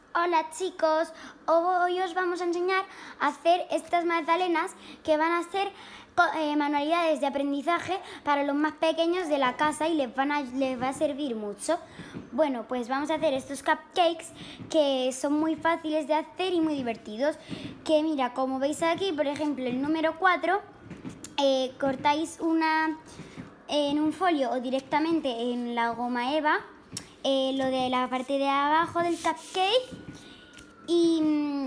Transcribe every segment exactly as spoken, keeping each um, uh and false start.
Hola chicos, hoy os vamos a enseñar a hacer estas magdalenas que van a ser eh, manualidades de aprendizaje para los más pequeños de la casa y les, van a, les va a servir mucho. Bueno, pues vamos a hacer estos cupcakes que son muy fáciles de hacer y muy divertidos. Que mira, como veis aquí, por ejemplo, el número cuatro, eh, cortáis una en un folio o directamente en la goma eva. Eh, lo de la parte de abajo del cupcake y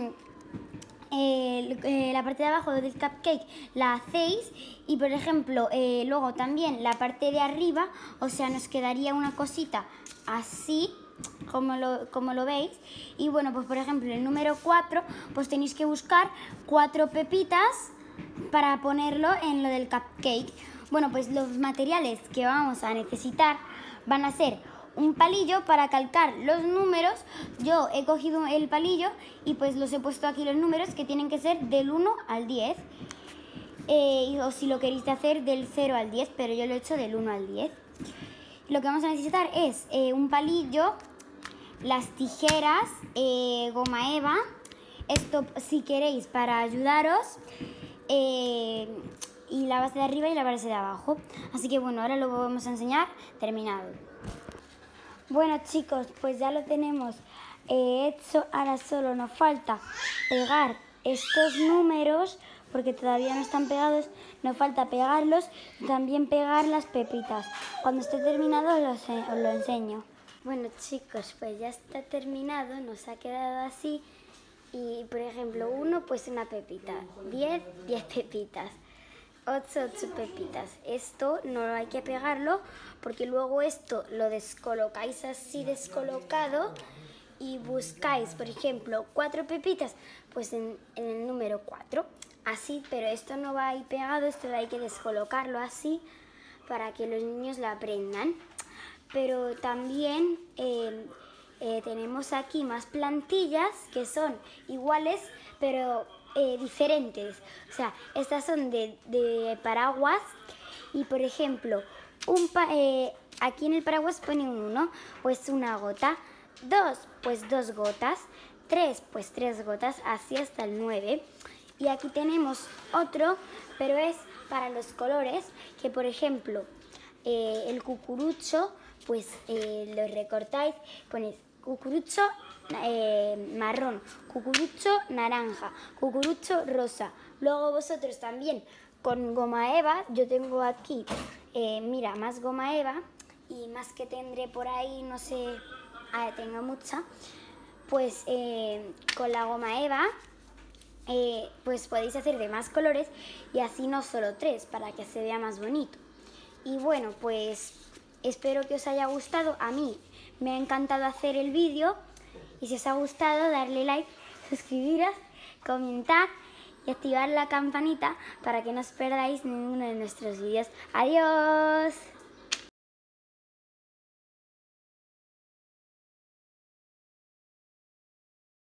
eh, eh, la parte de abajo del cupcake la hacéis y por ejemplo eh, luego también la parte de arriba, o sea, nos quedaría una cosita así como lo, como lo veis. Y bueno, pues por ejemplo el número cuatro, pues tenéis que buscar cuatro pepitas para ponerlo en lo del cupcake. Bueno, pues los materiales que vamos a necesitar van a ser un palillo para calcar los números. Yo he cogido el palillo y pues los he puesto aquí los números, que tienen que ser del uno al diez, eh, o si lo queréis hacer del cero al diez, pero yo lo he hecho del uno al diez. Lo que vamos a necesitar es eh, un palillo, las tijeras, eh, goma eva, esto si queréis para ayudaros, eh, y la base de arriba y la base de abajo. Así que bueno, ahora lo vamos a enseñar terminado. Bueno chicos, pues ya lo tenemos eh, hecho. Ahora solo nos falta pegar estos números, porque todavía no están pegados. Nos falta pegarlos y también pegar las pepitas. Cuando esté terminado os lo enseño. Bueno chicos, pues ya está terminado, nos ha quedado así. Y por ejemplo, uno pues una pepita, diez, diez pepitas. ocho, ocho pepitas. Esto no hay que pegarlo porque luego esto lo descolocáis así descolocado y buscáis, por ejemplo, cuatro pepitas, pues en, en el número cuatro. Así, pero esto no va ahí pegado, esto hay que descolocarlo así para que los niños lo aprendan. Pero también eh, eh, tenemos aquí más plantillas que son iguales, pero Eh, diferentes. O sea, estas son de, de paraguas. Y por ejemplo, un pa eh, aquí en el paraguas pone un uno, pues una gota. Dos, pues dos gotas. Tres, pues tres gotas, así hasta el nueve. Y aquí tenemos otro, pero es para los colores, que por ejemplo, eh, el cucurucho, pues eh, lo recortáis, ponéis cucurucho eh, marrón, cucurucho naranja, cucurucho rosa. Luego vosotros también con goma eva, yo tengo aquí, eh, mira, más goma eva y más que tendré por ahí, no sé, ah, tengo mucha, pues eh, con la goma eva eh, pues podéis hacer de más colores y así no solo tres, para que se vea más bonito. Y bueno, pues espero que os haya gustado. A mí me ha encantado hacer el vídeo y si os ha gustado, darle like, suscribiros, comentar y activar la campanita para que no os perdáis ninguno de nuestros vídeos. ¡Adiós!